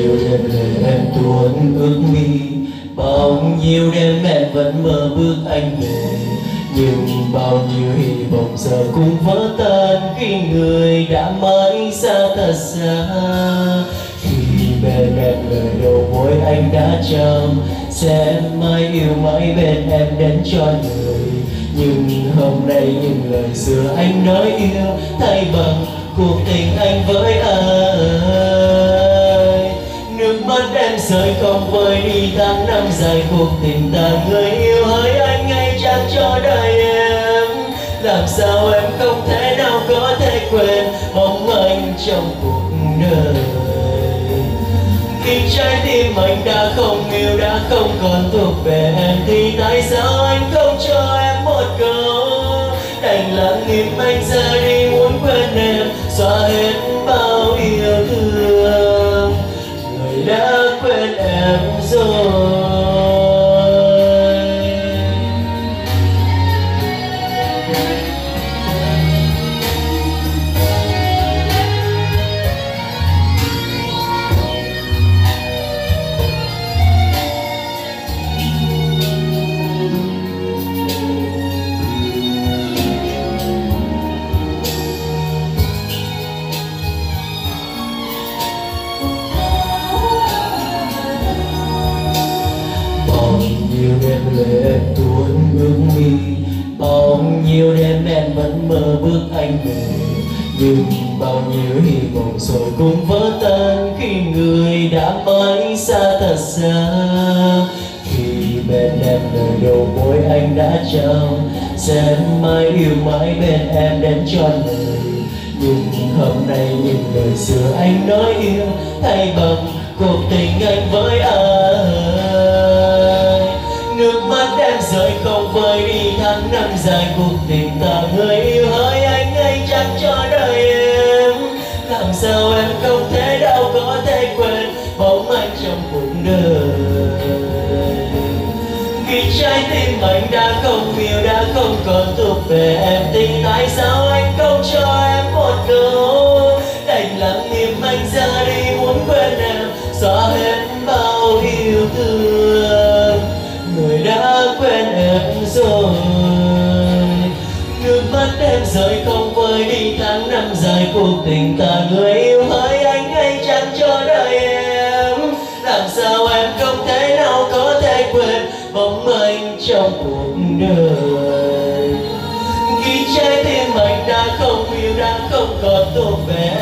nhiêu đêm lệ em tuôn ước mi, bao nhiêu đêm em vẫn mơ bước anh về, nhưng bao nhiêu hy vọng giờ cũng vỡ tan khi người đã mãi xa thật xa. Khi bên em lời đầu môi anh đã trao, sẽ mãi yêu mãi bên em đến cho đời, nhưng hôm nay những lời xưa anh nói yêu thay bằng cuộc tình anh với ai. Nước mắt em rơi không vơi đi tháng năm dài cuộc tình ta, người yêu hỡi anh ngay chẳng cho đời em. Làm sao em không thể nào có thể quên bóng anh trong cuộc đời. Khi trái tim anh đã không yêu, đã không còn thuộc về em, thì tại sao anh không cho em một câu đành lặng im anh ra đi, muốn quên em xóa hết bao yêu thương, người đã quên em rồi. Nhiều đêm lệ tuôn ước mi, bao nhiêu đêm em vẫn mơ bước anh về, nhưng bao nhiêu hy vọng rồi cũng vỡ tan khi người đã mãi xa thật xa. Khi bên em lời đầu môi anh đã trao, sẽ mãi yêu mãi bên em đến cho đời, nhưng hôm nay những lời xưa anh nói yêu thay bằng cuộc tình anh với ai. Nước mắt em rơi không vơi đi tháng năm dài cuộc tình ta, người yêu hỡi anh chắc cho đời em. Làm sao em không thể đâu có thể quên bóng anh trong cuộc đời. Khi trái tim anh đã không yêu, đã không còn thuộc về em, thì tại sao anh không cho em một câu đành lặng im anh ra đi, muốn quên em xóa hết bao yêu thương, người đã quên em rồi. Nước mắt em rơi không vơi đi tháng năm dài cuộc tình ta, người yêu hỡi anh chẳng cho đời em. Làm sao em không thể nào có thể quên bóng anh trong cuộc đời. Khi trái tim anh đã không yêu, đã không còn thuộc về